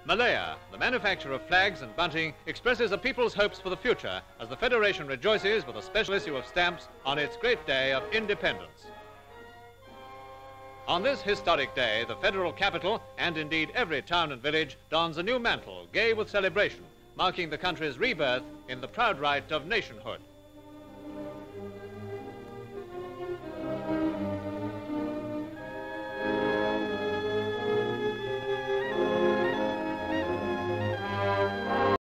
Malaya, the manufacture of flags and bunting, expresses a people's hopes for the future as the Federation rejoices with a special issue of stamps on its great day of independence. On this historic day, the federal capital, and indeed every town and village, dons a new mantle, gay with celebration, marking the country's rebirth in the proud right of nationhood.